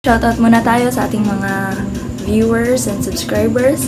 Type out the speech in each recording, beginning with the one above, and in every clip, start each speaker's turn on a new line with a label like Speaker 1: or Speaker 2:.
Speaker 1: Shoutout muna tayo sa ating mga viewers and subscribers.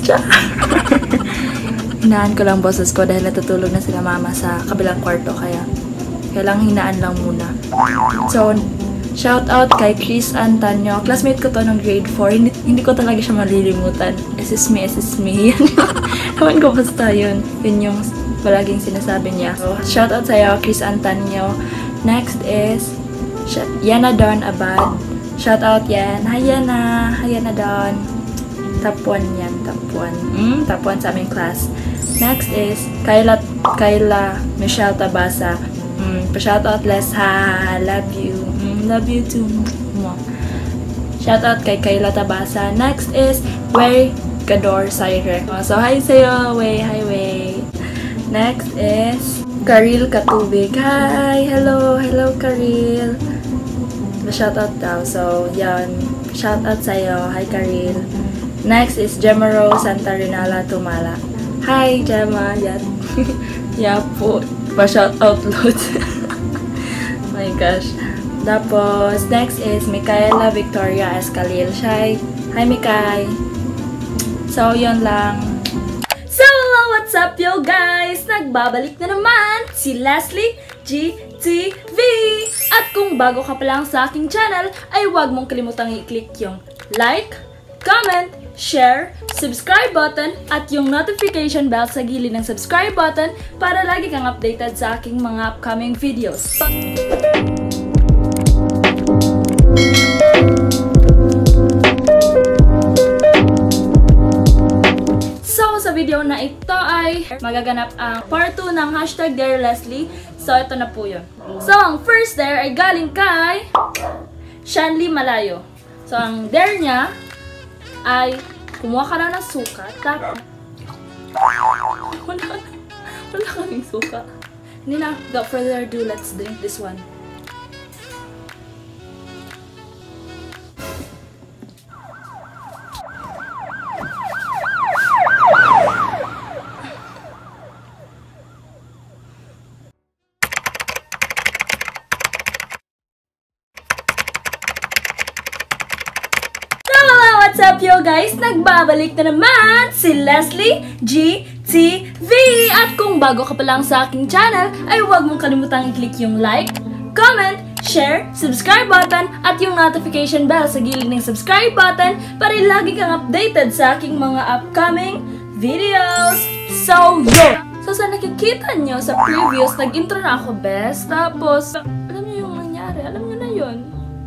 Speaker 1: Hinaan ko lang boses ko dahil natutulog na sila mama sa kabilang kwarto, kaya kailangang hinaan lang muna. So, shoutout kay Chris Antonio. Classmate ko to nung grade 4. Hindi ko talaga siya malilimutan. SS me. Ewan ko basta yun. Yun yung palaging sinasabi niya. So, shoutout sa'yo, Chris Antonio. Next is Yana Don Abad. Shoutout yan. Hi Yana. Hi Yana Don. Top 1 yan. Top 1. Top 1 sa aming class. Next is Kayla Michelle Tabasa. Pa-shoutout Les. Ha. Love you. Love you too. Shoutout kay Kayla Tabasa. Next is Way Gador Saire. So, hi sa'yo, Way. Hi, Way. Next is Karil Katubig. Hi! Hello! Hello, Karil! Shoutout daw. So, yan. Shoutout sa'yo. Hi, Karil. Next is Gemma Rose Santa Rinala Tumala. Hi, Gemma. Yan. Yeah po. Pa-shoutout loads. My gosh. Tapos, next is Micaela Victoria Escalil. Hi, Mikay. So, yun lang. So, what's up, yo guys? Nagbabalik na naman si Leslie GTV. At kung bago ka pa lang sa aking channel, ay huwag mong kalimutang i-click yung like, comment, share, subscribe button, at yung notification bell sa gilid ng subscribe button para lagi kang updated sa aking mga upcoming videos. Sa video na ito ay magaganap ang part 2 ng hashtag Dear Leslie. So, ito na po yun. So, ang first dare ay galing kay Shanley Malayo. So, ang dare niya ay kumuha ka na ng suka. Tapos, wala kaming suka. Hindi na, without further ado, let's drink this one. What's up, yo guys? Nagbabalik na naman si Leslie GTV. At kung bago ka pa lang sa aking channel, ay huwag mong kalimutang i-click yung like, comment, share, subscribe button, at yung notification bell sa gilid ng subscribe button para lagi kang updated sa aking mga upcoming videos. So, yo! So, sa nakikita nyo sa previous, nag-intro na ako, best. Tapos, alam nyo yung nangyari. Alam nyo na yun.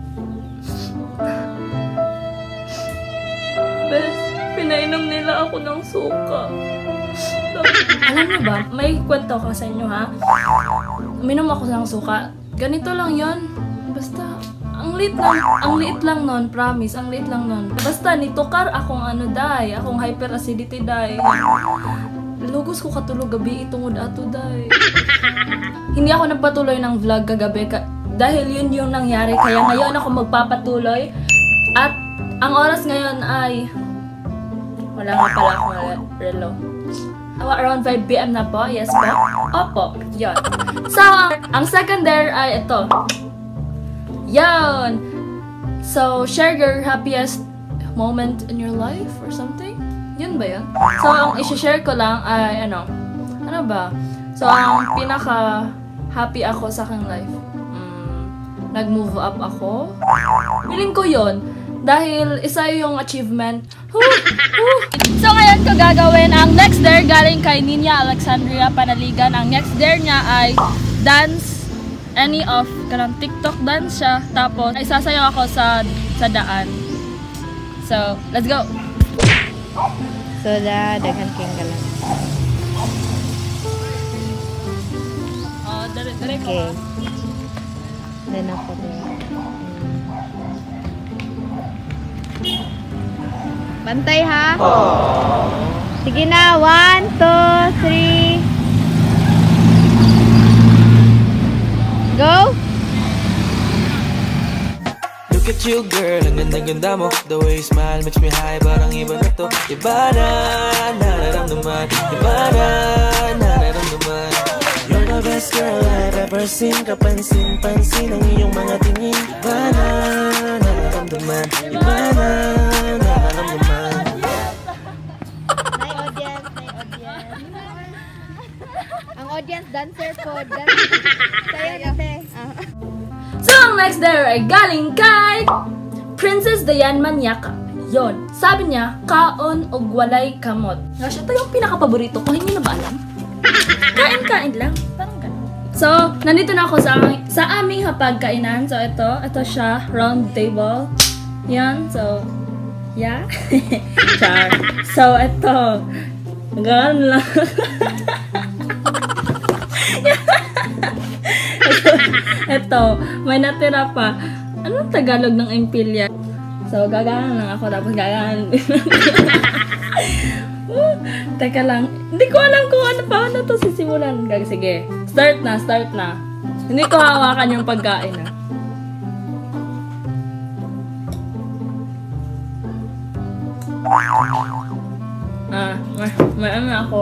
Speaker 1: Pinainom nila ako ng suka. Alam niyo ba, may kwento ko sa inyo ha. Minom ako ng suka. Ganito lang yon. Basta, ang liit lang nun, promise, ang liit lang nun. Basta, nitukar akong akong hyperacidity day. Lugos ko katulog gabi, itungod ato day. Hindi ako nagpatuloy ng vlog kagabi dahil yun yung nangyari. Kaya ngayon ako magpapatuloy. At ang oras ngayon ay wala nga pala akong relo. Around 5 PM na po. Yes po. Opo. Yun. So, ang second dare ay ito. Yun. So, share your happiest moment in your life or something. Yun ba yun? So, ang isi-share ko lang ay ano ba? So, ang pinaka-happy ako sa aking life. Nag-move up ako. Feeling ko yun. Dahil isa yung achievement. So ngayon ko gagawin ang next dare galing kay Ninya Alexandria Panaligan. Ang next dare niya ay dance any of kanang TikTok dance siya. Tapos ay sasayaw ako sa daan. So, let's go.
Speaker 2: So daghan kayong galang.
Speaker 1: Oh, dire ko.
Speaker 2: Okay. Then ako din. Bantay ha. Sige na, 1, 2, 3. Go!
Speaker 3: Look at you girl, ang ganda-ganda mo. The way you smile makes me high, parang iba na to. Iba na, nararamdaman. Iba na, nararamdaman. You're the best girl I've ever seen. Kapansin-pansin ang iyong mga tingin. Iba na, nararamdaman. nararamdaman? Iba na nararamdaman.
Speaker 2: May audience, may audience. Ang audience dancer po. Sayo kasi.
Speaker 1: So, ang next there ay galing kay Princess Dayan Maniaca. Yon, sabi niya, kaon og walay kamot. Gosh, ito yung pinaka-paborito ko. Hindi na ba alam? Kain-kain lang. Parang ganun. So, nandito na ako sa aming hapagkainan. So, ito siya, round table. Yan, so, yeah. Char. So, ito. Ganun lang. Ito, may natira pa. Anong Tagalog ng empilya? So, gagahan lang ako, tapos gagahan. Teka lang. Hindi ko alam kung paano to sisimulan. Sige, start na. Hindi ko hawakan yung pagkain, may ano ako.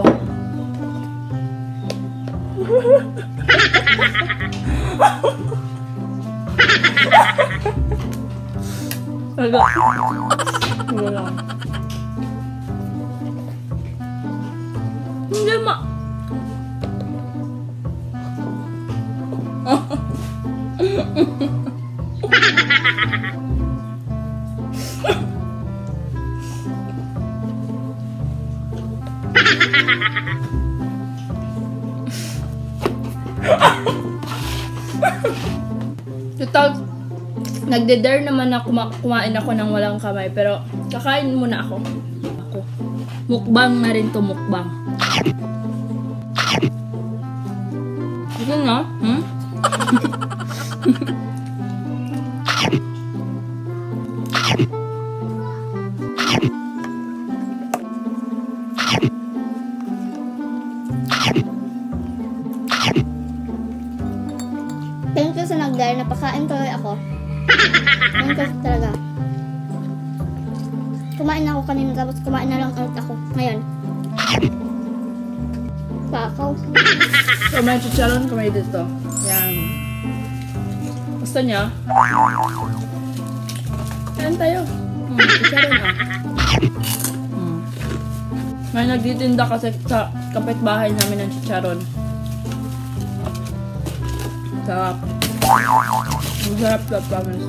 Speaker 1: Hindi nagde-dare naman na kumain ako ng walang kamay, pero kakain muna ako. Mukbang na rin to, mukbang. Ito na,
Speaker 2: Thank you sa nag-dare. Napakain tuloy ako. Thank you talaga. Kumain na ako kanina, tapos kumain na lang ulit ako. Ngayon. Pakaw.
Speaker 1: so may chicharon kami dito. Yan. Gusto niya? Kain tayo. Chicharon May nagtitinda kasi sa kapitbahay namin ng chicharon. Sarap. Masarap na, promise.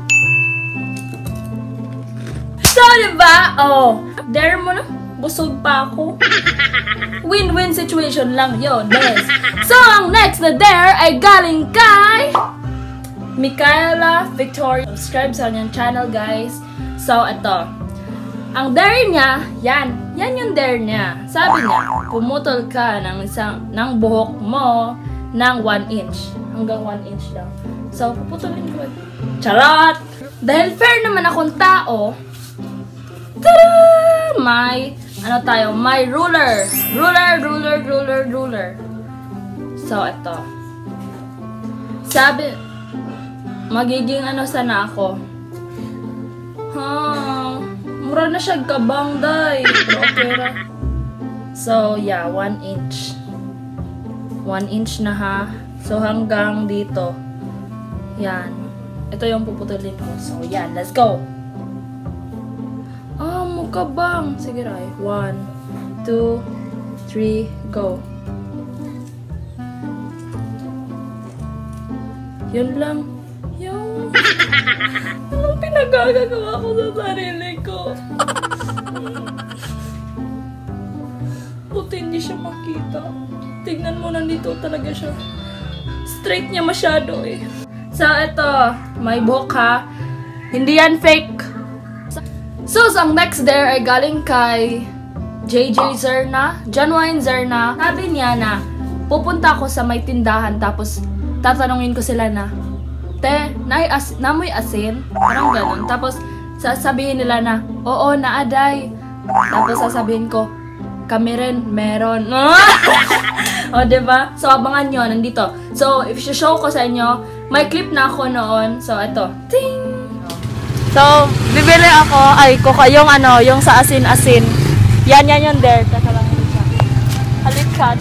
Speaker 1: So, diba? Oh, dare mo na. Busog pa ako. Win-win situation lang yun. Yes. So, ang next na dare ay galing kay Micaela Victoria. Subscribe sa kanyang channel, guys. So, ito. Ang dare niya, yan yung dare niya. Sabi niya, pumutol ka ng buhok mo ng 1 inch. Hanggang 1 inch lang. So, puputulin ko. Charot! Dahil fair naman akong tao, tada! May ruler. Ruler. So, ito. Sabi, magiging sana ako. Mura na siya kabang, day. Pero okay ra. So, yeah, 1 inch. 1 inch na ha. So, hanggang dito. Yan. Ito yung puputulin ko. So, yan. Let's go! Mukha bang? Sige, Rai. 1, 2, 3, go. Yun lang. Yung... Anong pinagagagawa ko sa sarili ko? Buti hindi siya makita. Tignan mo, nandito talaga siya. Straight niya masyado eh. So, ito. May buhok ha. Hindi yan fake. So, ang next dare ay galing kay JJ Zerna. Janwine Zerna. Sabi niya na pupunta ako sa may tindahan tapos tatanungin ko sila na, te, namoy asin? Parang ganun. Tapos, sasabihin nila na, oo, naaday. Tapos, sasabihin ko, kami rin, meron. O, diba? So, abangan nyo, nandito. So, if show ko sa inyo, may clip na ako noon. So, ito. Ting! So, bibili ako, yung sa asin-asin. Yan yung there. Teka lang, halit ka.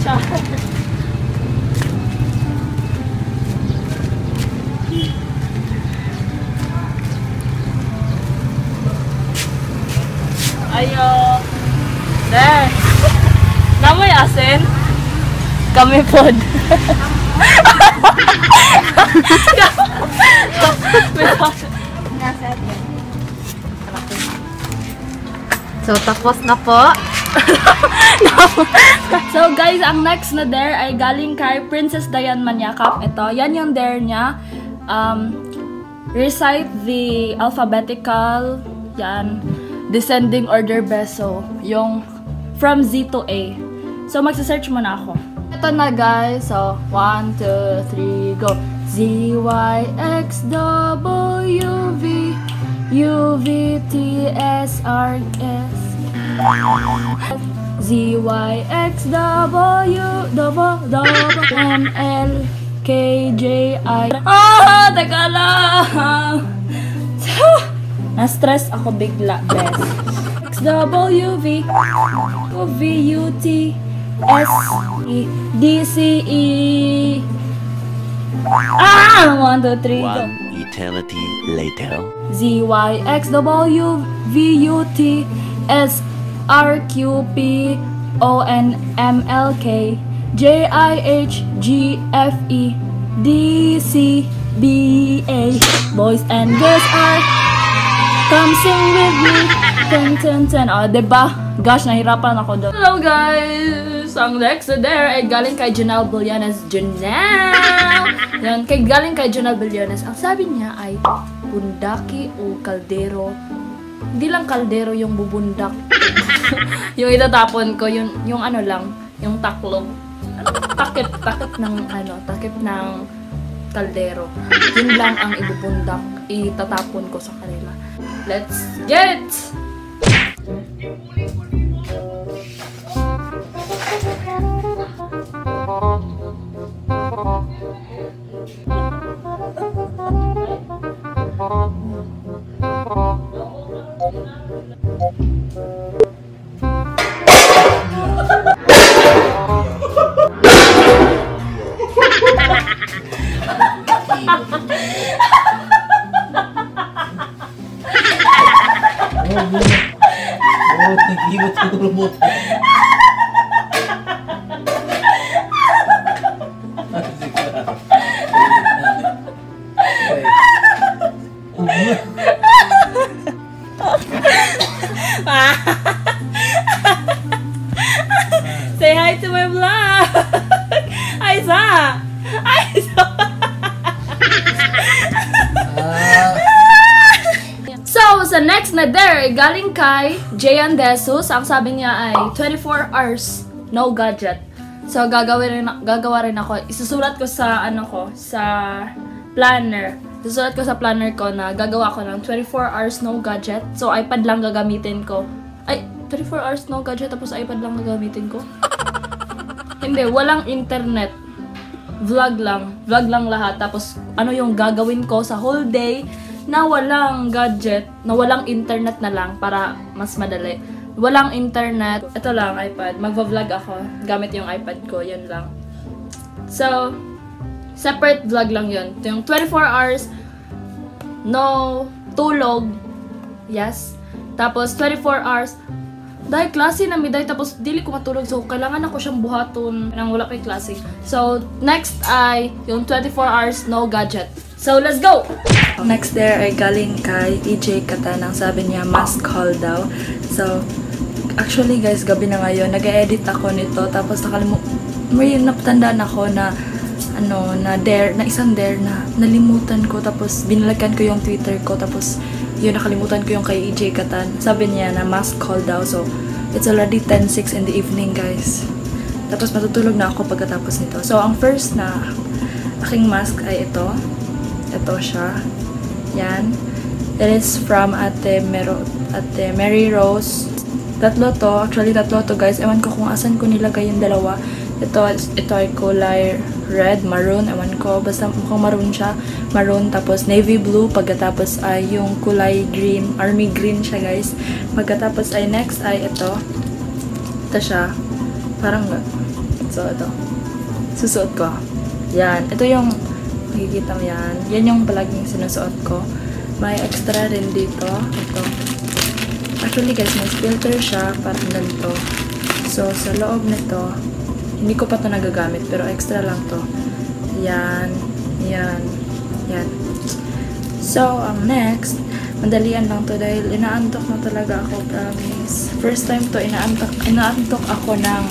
Speaker 1: Ayo. There. Namoy asin. Kami pod.
Speaker 4: So, tapos na po.
Speaker 1: So guys, ang next na dare ay galing kay Princess Diane Maniakap. Ito, yan yung dare niya. Recite the alphabetical, yan, descending order beso, yung from Z to A. So magsa-search muna ako. Ito na guys. So 1, 2, 3, go. Z, Y, X, W, V, U, V, T, S, R, S, Z, Y, X, W, M, L, K, J, I. Teka lang. Na-stress ako bigla, bes. X, W, V, V, U, T, S, E, D, C, E. 1, 2, 3, go.
Speaker 5: One eternity later.
Speaker 1: Z, Y, X, W, V, U, T, S, R, Q, P, O, N, M, L, K, J, I, H, G, F, E, D, C, B, A. Boys and girls are, come sing with me. 10, 10, 10. Oh, diba? Gosh, nahirapan ako doon. Hello guys! Ang next na dare ay galing kay Janelle Billiones. Janelle! Yan, galing kay Janelle Billiones. Ang sabi niya ay bundaki o kaldero. Hindi lang kaldero yung bubundak. Yung itatapon ko, yung ano lang, yung taklo. Takip ng kaldero. Yun lang ang ibubundak. Itatapon ko sa kanila. Let's get! Say hi to my vlog! Aiza! So, sa next na dare, galing kay Jayan Desus. Ang sabi niya ay 24 hours, no gadget. So, gagawa rin ako. Isusulat ko sa, sa planner. Isusulat ko sa planner ko na gagawa ko ng 24 hours, no gadget. So, iPad lang gagamitin ko. Ay, 24 hours, no gadget, tapos iPad lang gagamitin ko? Hindi, walang internet. Vlog lang lahat. Tapos, ano yung gagawin ko sa whole day na walang gadget, na walang internet na lang para mas madali. Walang internet. Ito lang, iPad. Magva-vlog ako gamit yung iPad ko. Yun lang. So, separate vlog lang yun. Ito yung 24 hours, no tulog. Yes. Tapos, 24 hours, dahil klase na miday, tapos dili ko matulog. So, kailangan ako siyang buhaton nang wala kay klase. So, next ay yung 24 hours, no gadget. So, let's go! Next there ay galing kay EJ Katan. Ang sabi niya, must call daw. So, actually guys, gabi na ngayon. Nag-edit ako nito. Tapos, may napatandaan ako na isang dare na nalimutan ko. Tapos, binalagan ko yung Twitter ko. Tapos, yun, nakalimutan ko yung kay EJ Katan. Sabi niya na must call daw. So, it's already 10:06 in the evening, guys. Tapos, matutulog na ako pagkatapos nito. So, ang first na aking mask ay ito. Ito siya. Yan. It is from Ate Mary Rose. Tatlo to. Actually, tatlo to, guys. Ewan ko kung asan ko nilagay yung dalawa. Ito ay kulay red, maroon, ewan ko, basta mukhang maroon siya, maroon, tapos navy blue, pagkatapos ay yung kulay green, army green siya guys, pagkatapos ay next ay ito siya, parang, so ito, susuot ko, yan, ito yung, makikita mo yan yung palaging sinusuot ko, may extra rin dito, ito, Actually guys, may filter siya, parang ganito. So, sa loob nito, hindi ko pa ito nagagamit, pero extra lang to. Yan. Yan. Yan. So, ang next, madalian lang to dahil inaantok na talaga ako, promise. First time to, inaantok ako ng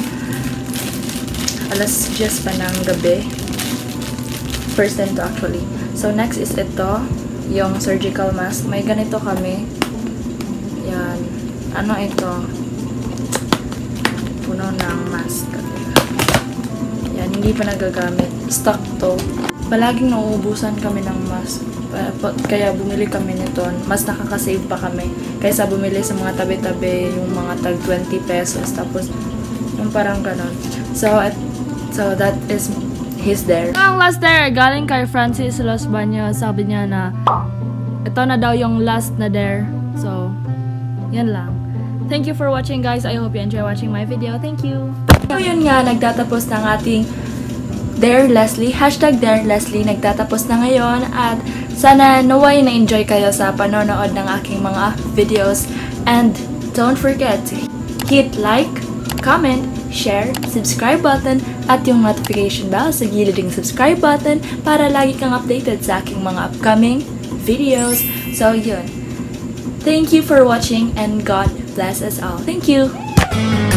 Speaker 1: alas 10 pa ng gabi. First time to actually. So, next is ito, yung surgical mask. May ganito kami. Yan. Ano ito? Puno ng mask. Yan, hindi pa nagagamit. Stock to. Palaging nauubusan kami ng mask. Kaya bumili kami nito. Mas nakakasave pa kami. Kaysa bumili sa mga tabi-tabi, yung mga tag 20 pesos. Tapos, yung parang ganon. So that is his dare. Ang last dare, galing kay Francis Los Baños. Sabi niya na, ito na daw yung last na dare. So, yan lang. Thank you for watching guys. I hope you enjoy watching my video. Thank you. So yun nga, nagtatapos ng ating Dare Leslie. Hashtag Dare Leslie. Nagtatapos na ngayon. At sana naway na-enjoy kayo sa panonood ng aking mga videos. And don't forget to hit like, comment, share, subscribe button, at yung notification bell sa gilid ng subscribe button para lagi kang updated sa aking mga upcoming videos. So yun. Thank you for watching and God bless us all. Thank you!